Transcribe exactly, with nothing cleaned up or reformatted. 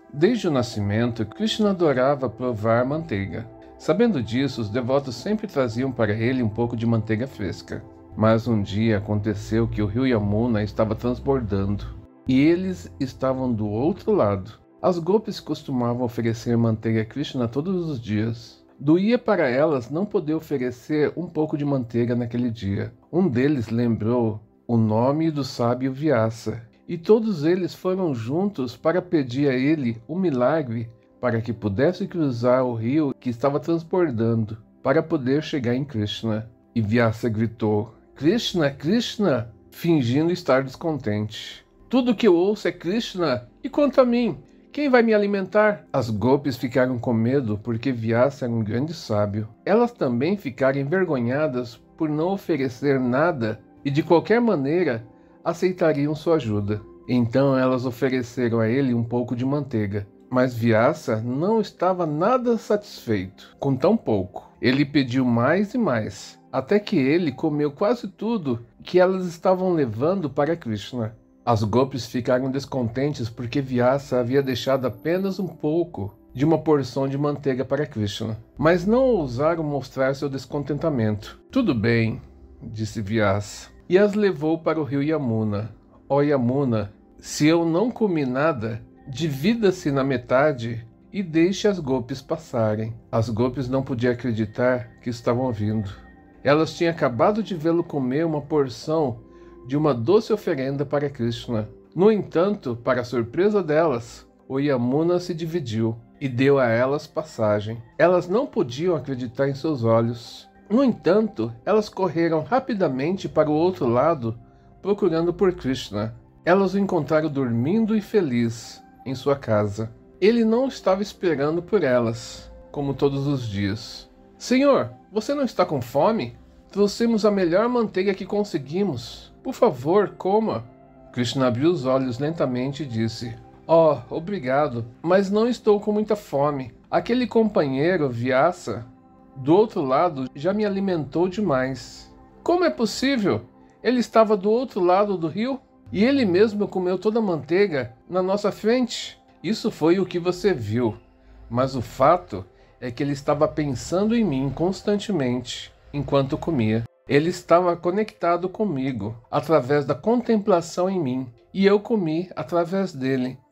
Desde o nascimento, Krishna adorava provar manteiga. Sabendo disso, os devotos sempre traziam para ele um pouco de manteiga fresca. Mas um dia aconteceu que o rio Yamuna estava transbordando, e eles estavam do outro lado. As gopis costumavam oferecer manteiga a Krishna todos os dias. Doía para elas não poder oferecer um pouco de manteiga naquele dia. Um deles lembrou o nome do sábio Vyasa, e todos eles foram juntos para pedir a ele um milagre para que pudesse cruzar o rio que estava transbordando, para poder chegar em Krishna. E Vyasa gritou: Krishna, Krishna, fingindo estar descontente. Tudo que eu ouço é Krishna, e quanto a mim, quem vai me alimentar? As gopis ficaram com medo porque Vyasa era um grande sábio. Elas também ficaram envergonhadas por não oferecer nada e de qualquer maneira aceitariam sua ajuda. Então elas ofereceram a ele um pouco de manteiga. Mas Vyasa não estava nada satisfeito com tão pouco. Ele pediu mais e mais, até que ele comeu quase tudo que elas estavam levando para Krishna. As gopis ficaram descontentes porque Vyasa havia deixado apenas um pouco de uma porção de manteiga para Krishna, mas não ousaram mostrar seu descontentamento. Tudo bem, disse Vyasa, e as levou para o rio Yamuna. Ó Yamuna, se eu não comi nada, divida-se na metade e deixe as gopis passarem. As gopis não podiam acreditar que estavam ouvindo. Elas tinham acabado de vê-lo comer uma porção de uma doce oferenda para Krishna. No entanto, para a surpresa delas, o Yamuna se dividiu e deu a elas passagem. Elas não podiam acreditar em seus olhos. No entanto, elas correram rapidamente para o outro lado, procurando por Krishna. Elas o encontraram dormindo e feliz em sua casa. Ele não estava esperando por elas, como todos os dias. Senhor, você não está com fome? Trouxemos a melhor manteiga que conseguimos. Por favor, coma. Krishna abriu os olhos lentamente e disse: Oh, obrigado, mas não estou com muita fome. Aquele companheiro, Vyasa, do outro lado, já me alimentou demais. Como é possível? Ele estava do outro lado do rio? E ele mesmo comeu toda a manteiga na nossa frente? Isso foi o que você viu, mas o fato é que ele estava pensando em mim constantemente enquanto comia. Ele estava conectado comigo através da contemplação em mim, e eu comi através dele.